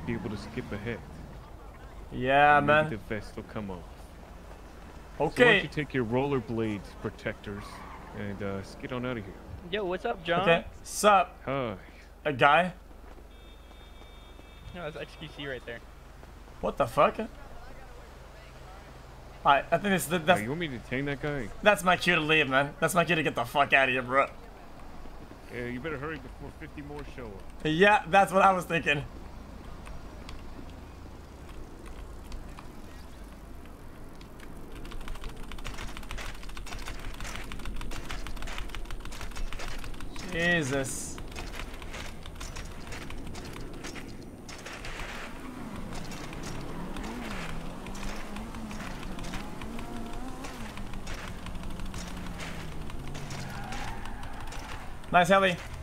be able to skip ahead. Yeah, and man. Maybe the vest will come off. Okay. So why don't you take your rollerblade protectors and skid on out of here? Yo, what's up, John? Okay. Sup? Hi. A guy? No, that's xQc right there. What the fuck? Alright, I think that's You want me to detain that guy? that's my cue to leave, man. That's my cue to get the fuck out of here, bro. Yeah, you better hurry before 50 more show up. Yeah, that's what I was thinking. Jesus. Nice heli.